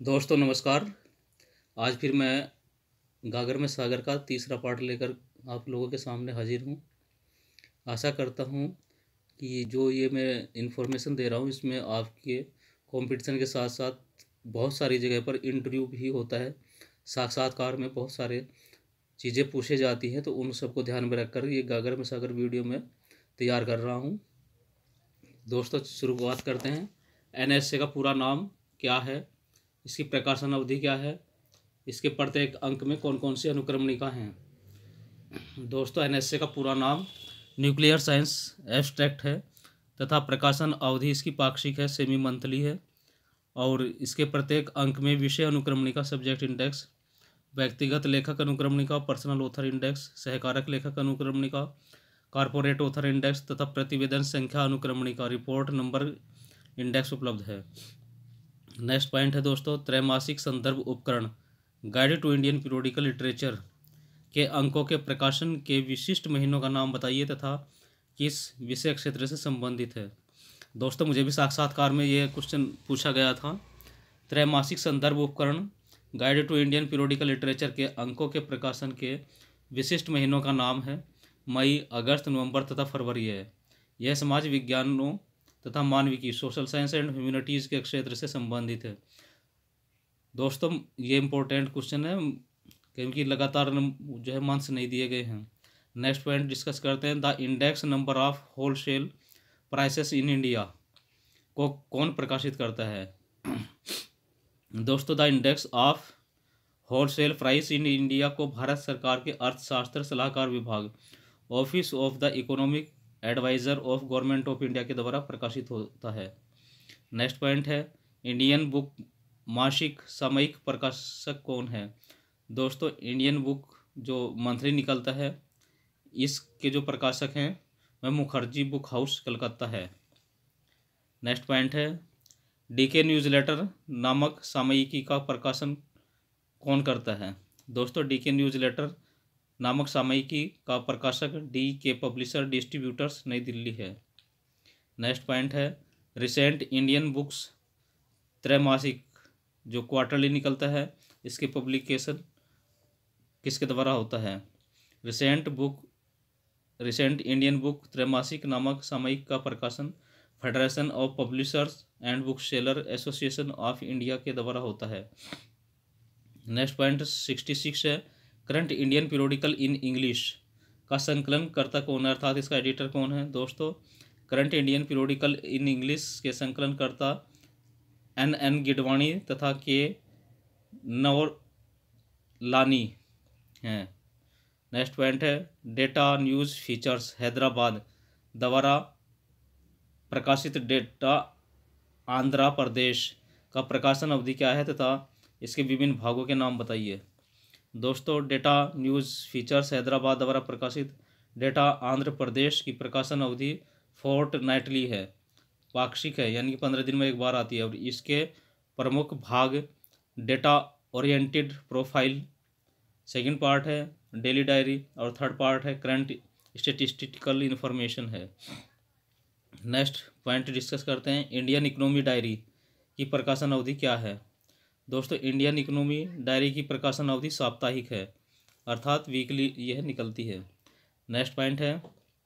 दोस्तों नमस्कार। आज फिर मैं गागर में सागर का तीसरा पार्ट लेकर आप लोगों के सामने हाजिर हूँ। आशा करता हूँ कि जो ये मैं इन्फॉर्मेशन दे रहा हूँ इसमें आपके कंपटीशन के साथ साथ बहुत सारी जगह पर इंटरव्यू भी होता है। साक्षात्कार में बहुत सारे चीज़ें पूछे जाती हैं, तो उन सबको ध्यान में रखकर ये गागर में सागर वीडियो में तैयार कर रहा हूँ। दोस्तों शुरुआत करते हैं। NSA का पूरा नाम क्या है, इसकी प्रकाशन अवधि क्या है, इसके प्रत्येक अंक में कौन कौन सी अनुक्रमणिका हैं। दोस्तों NSA का पूरा नाम न्यूक्लियर साइंस एब्स्ट्रैक्ट है तथा प्रकाशन अवधि इसकी पाक्षिक है, सेमी मंथली है। और इसके प्रत्येक अंक में विषय अनुक्रमणिका, सब्जेक्ट इंडेक्स, व्यक्तिगत लेखक अनुक्रमणिका, पर्सनल ऑथर इंडेक्स, सहकारक लेखक अनुक्रमणिका, कॉर्पोरेट ऑथर इंडेक्स तथा प्रतिवेदन संख्या अनुक्रमणिका, रिपोर्ट नंबर इंडेक्स उपलब्ध है। नेक्स्ट पॉइंट है दोस्तों, त्रैमासिक संदर्भ उपकरण guide to Indian periodical literature के अंकों के प्रकाशन के विशिष्ट महीनों का नाम बताइए तथा किस विषय क्षेत्र से संबंधित है। दोस्तों मुझे भी साक्षात्कार में ये क्वेश्चन पूछा गया था। त्रैमासिक संदर्भ उपकरण guide to Indian periodical literature के अंकों के प्रकाशन के विशिष्ट महीनों का नाम है मई, अगस्त, नवंबर तथा फरवरी है। यह समाज विज्ञानों तथा मानविकी, सोशल साइंस एंड ह्यूमैनिटीज़ के क्षेत्र से संबंधित है। दोस्तों ये इम्पोर्टेंट क्वेश्चन है क्योंकि लगातार जो है मंथ्स नहीं दिए गए हैं। नेक्स्ट पॉइंट डिस्कस करते हैं, the index number of wholesale prices in India को कौन प्रकाशित करता है। दोस्तों the index of wholesale price in India को भारत सरकार के अर्थशास्त्र सलाहकार विभाग, office of the economic adviser of government of India के द्वारा प्रकाशित होता है। नेक्स्ट पॉइंट है, इंडियन बुक मासिक सामयिक प्रकाशक कौन है। दोस्तों इंडियन बुक जो मंथली निकलता है इसके जो प्रकाशक हैं वह मुखर्जी बुक हाउस कलकत्ता है। नेक्स्ट पॉइंट है, DK न्यूज़लेटर नामक सामयिकी का प्रकाशन कौन करता है। दोस्तों DK न्यूज़लेटर नामक सामयिकी का प्रकाशक DK publisher distributors Nai Delhi है। नेक्स्ट पॉइंट है, रिसेंट इंडियन बुक्स त्रैमासिक जो क्वार्टरली निकलता है इसके पब्लिकेशन किसके द्वारा होता है। रिसेंट इंडियन बुक त्रैमासिक नामक सामयिक का प्रकाशन federation of publishers and book seller association of India के द्वारा होता है। नेक्स्ट पॉइंट 66 है, current Indian periodical in English का संकलन करता कौन है, अर्थात इसका एडिटर कौन है। दोस्तों current Indian periodical in English के संकलन करता NN गिडवाणी तथा के नवलानी हैं। नेक्स्ट पॉइंट है, डेटा न्यूज़ फीचर्स हैदराबाद द्वारा प्रकाशित डेटा आंध्र प्रदेश का प्रकाशन अवधि क्या है तथा इसके विभिन्न भागों के नाम बताइए। दोस्तों डेटा न्यूज़ फीचर्स हैदराबाद द्वारा प्रकाशित डेटा आंध्र प्रदेश की प्रकाशन अवधि फोर्टनाइटली है, पाक्षिक है, यानी कि 15 दिन में एक बार आती है। और इसके प्रमुख भाग data oriented profile, second part है डेली डायरी और थर्ड पार्ट है करंट स्टैटिस्टिकल इन्फॉर्मेशन है। नेक्स्ट पॉइंट डिस्कस करते हैं, इंडियन इकोनॉमी डायरी की प्रकाशन अवधि क्या है। दोस्तों इंडियन इकोनॉमी डायरी की प्रकाशन अवधि साप्ताहिक है, अर्थात वीकली यह निकलती है। नेक्स्ट पॉइंट है,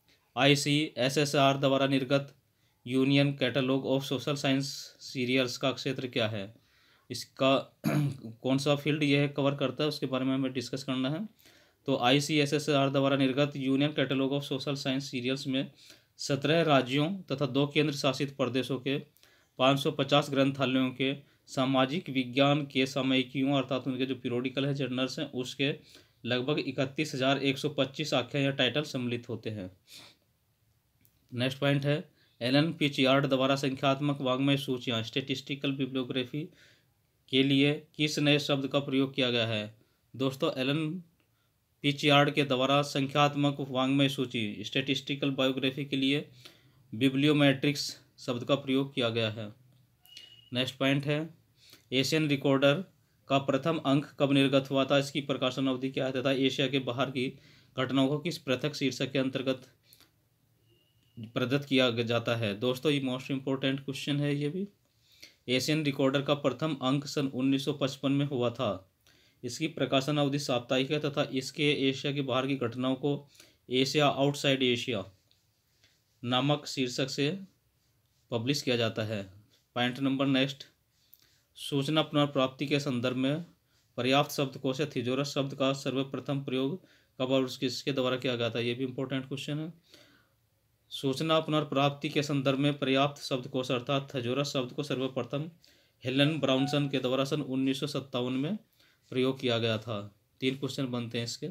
ICSSR द्वारा निर्गत union catalogue of social science serials का क्षेत्र क्या है, इसका कौन सा फील्ड यह कवर करता है उसके बारे में हमें डिस्कस करना है। तो ICSSR द्वारा निर्गत union catalogue of social science serials में 17 राज्यों तथा 2 केंद्र शासित प्रदेशों के 550 ग्रंथालयों के सामाजिक विज्ञान के सामयिकियों, अर्थात उनके जो पीरियोडिकल है जर्नल्स हैं, उसके लगभग 31,125 आख्या या टाइटल सम्मिलित होते हैं। नेक्स्ट पॉइंट है, एलन पिचयार्ड द्वारा संख्यात्मक वाङ्मय सूचियाँ स्टैटिस्टिकल बिब्लियोग्राफी के लिए किस नए शब्द का प्रयोग किया गया है। दोस्तों एलन पिचयार्ड के द्वारा संख्यात्मक वाङ्मय सूची स्टैटिस्टिकल बायोग्राफी के लिए बिब्लियोमेट्रिक्स शब्द का प्रयोग किया गया है। नेक्स्ट पॉइंट है, एशियन रिकॉर्डर का प्रथम अंक कब निर्गत हुआ था, इसकी प्रकाशन अवधि क्या है तथा एशिया के बाहर की घटनाओं को किस पृथक शीर्षक के अंतर्गत प्रदत्त किया जाता है। दोस्तों ये मोस्ट इम्पोर्टेंट क्वेश्चन है ये भी। एशियन रिकॉर्डर का प्रथम अंक सन 1955 में हुआ था। इसकी प्रकाशन अवधि साप्ताहिक है तथा इसके एशिया के बाहर की घटनाओं को एशिया आउटसाइड एशिया नामक शीर्षक से पब्लिश किया जाता है। पॉइंट नंबर नेक्स्ट, सूचना पुनर्प्राप्ति के संदर्भ में पर्याप्त शब्दकोश या थिजोरस शब्द का सर्वप्रथम प्रयोग कब और किसके द्वारा किया गया था? ये भी इंपॉर्टेंट क्वेश्चन है। सूचना पुनर्प्राप्ति के संदर्भ में पर्याप्त शब्दकोश अर्थात थिजोरस शब्द को सर्वप्रथम हेलन ब्राउनसन के द्वारा सन 1957 में प्रयोग किया गया था। 3 क्वेश्चन बनते हैं इसके।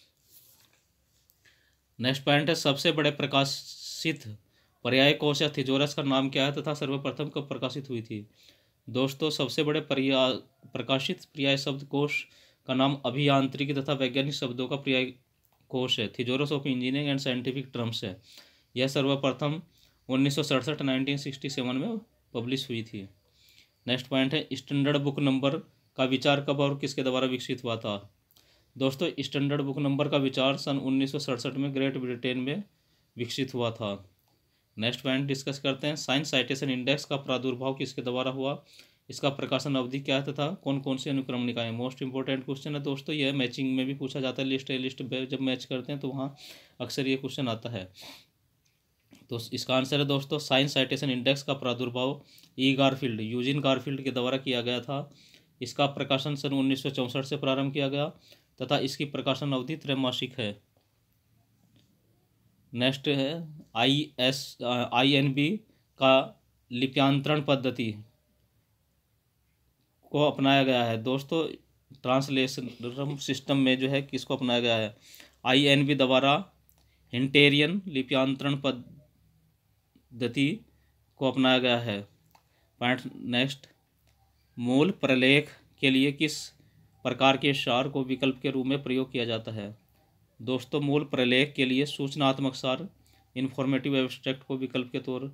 नेक्स्ट पॉइंट है, सबसे बड़े प्रकाशित पर्याय कोश या थिजोरस का नाम क्या है तथा सर्वप्रथम कब प्रकाशित हुई थी? दोस्तों, सबसे बड़े प्रकाशित पर्याय शब्द कोश का नाम अभियांत्रिकी तथा वैज्ञानिक शब्दों का पर्याय कोश है, thesaurus of engineering and scientific terms है। यह सर्वप्रथम 1967 में पब्लिश हुई थी। नेक्स्ट पॉइंट है, स्टैंडर्ड बुक नंबर का विचार कब और किसके द्वारा विकसित हुआ था? दोस्तों, स्टैंडर्ड बुक नंबर का विचार सन 1967 में ग्रेट ब्रिटेन में विकसित हुआ था। नेक्स्ट पॉइंट डिस्कस करते हैं, साइंस साइटेशन इंडेक्स का प्रादुर्भाव किसके द्वारा हुआ? इसका प्रकाशन अवधि क्या है तथा कौन कौन सी अनुक्रमणिकाएं? मोस्ट इंपॉर्टेंट क्वेश्चन है दोस्तों, यह मैचिंग में भी पूछा जाता है। लिस्ट जब मैच करते हैं तो वहाँ अक्सर ये क्वेश्चन आता है। तो इसका आंसर है दोस्तों, साइंस साइटेशन इंडेक्स का प्रादुर्भाव यूजिन गारफील्ड के द्वारा किया गया था। इसका प्रकाशन सन 1964 से प्रारंभ किया गया तथा इसकी प्रकाशन अवधि त्रैमासिक है। नेक्स्ट है, INB का लिप्यांतरण पद्धति को अपनाया गया है। दोस्तों, ट्रांसलेशन सिस्टम में जो है किसको अपनाया गया है? INB द्वारा हिंटेरियन लिप्यांतरण पद्धति को अपनाया गया है। पॉइंट नेक्स्ट, मूल प्रलेख के लिए किस प्रकार के सार को विकल्प के रूप में प्रयोग किया जाता है? दोस्तों, मूल प्रलेख के लिए सूचनात्मक सार इन्फॉर्मेटिव एब्स्ट्रैक्ट को विकल्प के तौर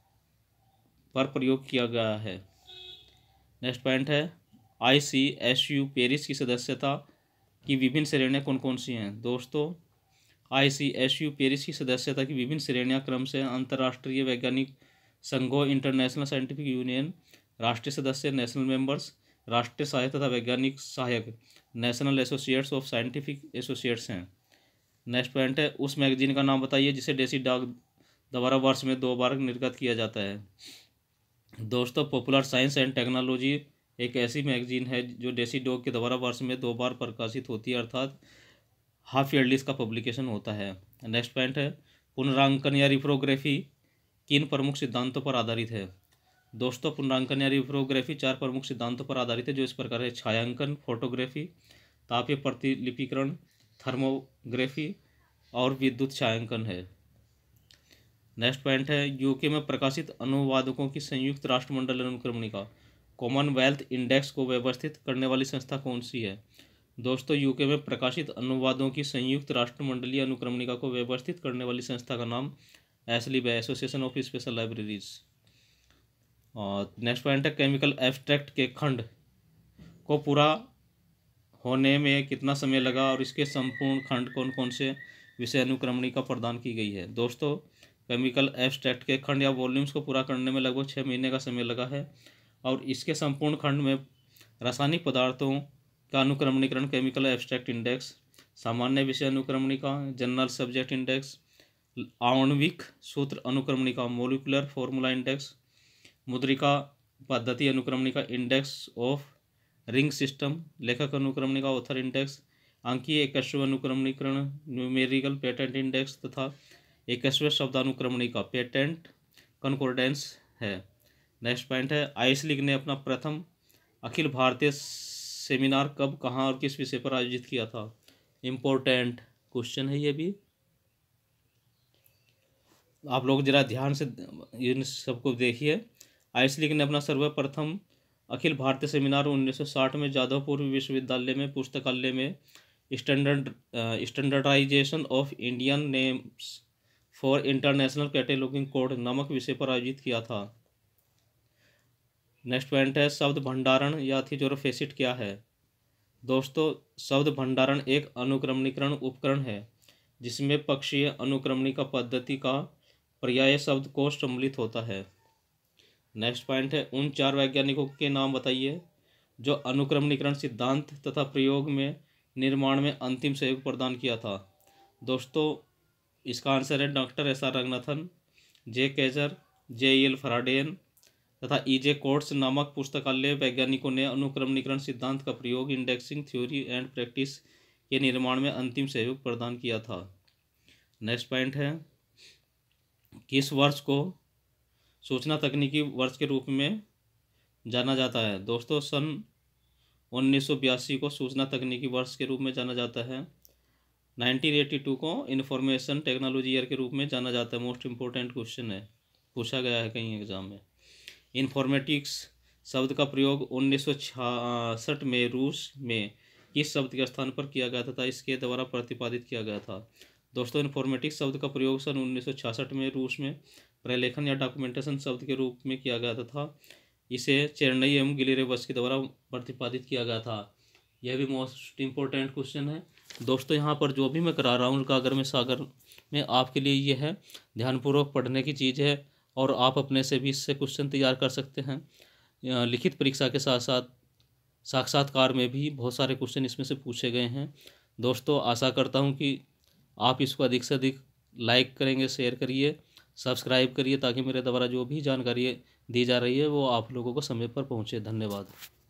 पर प्रयोग किया गया है। नेक्स्ट पॉइंट है, ICSU पेरिस की सदस्यता की विभिन्न श्रेणियां कौन कौन सी हैं? दोस्तों, ICSU पेरिस की सदस्यता की विभिन्न श्रेणियां क्रम से अंतर्राष्ट्रीय वैज्ञानिक संघों, इंटरनेशनल साइंटिफिक यूनियन, राष्ट्रीय सदस्य नेशनल मेंबर्स, राष्ट्रीय सहायक तथा वैज्ञानिक सहायक national associates of scientific associates हैं। नेक्स्ट पॉइंट है, उस मैगजीन का नाम बताइए जिसे डेसी डॉग द्वारा वर्ष में 2 बार निर्गत किया जाता है। दोस्तों, पॉपुलर साइंस एंड टेक्नोलॉजी एक ऐसी मैगजीन है जो डेसी डॉग के द्वारा वर्ष में 2 बार प्रकाशित होती है, अर्थात हाफ ईयरली इसका पब्लिकेशन होता है। नेक्स्ट पॉइंट है, पुनरांकन या रिप्रोग्राफी किन प्रमुख सिद्धांतों पर आधारित है? दोस्तों, पुनरांकन या रिप्रोग्राफी 4 प्रमुख सिद्धांतों पर आधारित है जो इस प्रकार है: छायांकन, फोटोग्राफी, तापीय प्रतिलिपिकरण, थर्मोग्राफी और विद्युत छायांकन है। नेक्स्ट पॉइंट है, यूके में प्रकाशित अनुवादकों की संयुक्त राष्ट्रमंडल अनुक्रमणिका कॉमनवेल्थ इंडेक्स को व्यवस्थित करने वाली संस्था कौन सी है? दोस्तों, यूके में प्रकाशित अनुवादों की संयुक्त राष्ट्रमंडलीय अनुक्रमणिका को व्यवस्थित करने वाली संस्था का नाम एसलीब है, एसोसिएशन ऑफ स्पेशल लाइब्रेरीज। और नेक्स्ट पॉइंट है, केमिकल एब्स्ट्रैक्ट के खंड को पूरा होने में कितना समय लगा और इसके संपूर्ण खंड कौन कौन से विषय अनुक्रमणिका प्रदान की गई है? दोस्तों, केमिकल एब्स्ट्रैक्ट के खंड या वॉल्यूम्स को पूरा करने में लगभग 6 महीने का समय लगा है और इसके संपूर्ण खंड में रासायनिक पदार्थों का अनुक्रमणीकरण, केमिकल एब्स्ट्रैक्ट इंडेक्स, सामान्य विषय अनुक्रमणिका, जनरल सब्जेक्ट इंडेक्स, आणविक सूत्र अनुक्रमणिका, मोलिकुलर फॉर्मूला इंडेक्स, मुद्रिका पद्धति अनुक्रमणिका, इंडेक्स ऑफ रिंग सिस्टम, लेखक अनुक्रमणिका, ऑथर इंडेक्स, अंकीय एकस्व अनुक्रमणीकरण, न्यूमेरिकल पेटेंट इंडेक्स तथा एकस्व शब्दानुक्रमणिका, पेटेंट कॉन्कोर्डेंस है। नेक्स्ट पॉइंट है, आइस लीग ने अपना प्रथम अखिल भारतीय सेमिनार कब, कहाँ और किस विषय पर आयोजित किया था? इम्पोर्टेंट क्वेश्चन है ये भी, आप लोग जरा ध्यान से इन सबको देखिए। आइस लीग ने अपना सर्वप्रथम अखिल भारतीय सेमिनार 1960 में जादवपुर विश्वविद्यालय में पुस्तकालय में standardisation of Indian names for international cataloguing code नामक विषय पर आयोजित किया था। नेक्स्ट पॉइंट है, शब्द भंडारण या थिजोरोफेसिट क्या है? दोस्तों, शब्द भंडारण एक अनुक्रमणीकरण उपकरण है जिसमें पक्षीय अनुक्रमणिका पद्धति का पर्याय शब्दकोश सम्मिलित होता है। नेक्स्ट पॉइंट है, उन 4 वैज्ञानिकों के नाम बताइए जो अनुक्रमणीकरण सिद्धांत तथा प्रयोग में निर्माण में अंतिम सहयोग प्रदान किया था। दोस्तों इसका आंसर है doctor S R. Ranganathan, J Kaiser, J E L. Farradane तथा ई.जे. कोट्स नामक पुस्तकालय वैज्ञानिकों ने अनुक्रमणीकरण सिद्धांत का प्रयोग इंडेक्सिंग थ्योरी एंड प्रैक्टिस के निर्माण में अंतिम सहयोग प्रदान किया था। नेक्स्ट पॉइंट है, किस वर्ष को सूचना तकनीकी वर्ष के रूप में जाना जाता है। दोस्तों सन 1982 को सूचना तकनीकी वर्ष के रूप में जाना जाता है। 1982 को इंफॉर्मेशन टेक्नोलॉजी ईयर के रूप में जाना जाता है। मोस्ट इम्पोर्टेंट क्वेश्चन है, पूछा गया है कहीं एग्जाम में। इन्फॉर्मेटिक्स शब्द का प्रयोग 1966 में रूस में किस शब्द के स्थान पर किया गया था, इसके द्वारा प्रतिपादित किया गया था। दोस्तों इन्फॉर्मेटिक्स शब्द का प्रयोग सन 1966 में रूस में प्रलेखन या डॉक्यूमेंटेशन शब्द के रूप में किया गया था। इसे चेन्नई एवं गिलिरेवस के द्वारा प्रतिपादित किया गया था। यह भी मोस्ट इम्पोर्टेंट क्वेश्चन है। दोस्तों यहाँ पर जो भी मैं करा रहा हूँ गागर में सागर में, आपके लिए ये है ध्यानपूर्वक पढ़ने की चीज़ है और आप अपने से भी इससे क्वेश्चन तैयार कर सकते हैं। लिखित परीक्षा के साथ साथ साक्षात्कार में भी बहुत सारे क्वेश्चन इसमें से पूछे गए हैं। दोस्तों आशा करता हूँ कि आप इसको अधिक से अधिक लाइक करेंगे, शेयर करिए, सब्सक्राइब करिए, ताकि मेरे द्वारा जो भी जानकारी दी जा रही है वो आप लोगों को समय पर पहुँचे। धन्यवाद।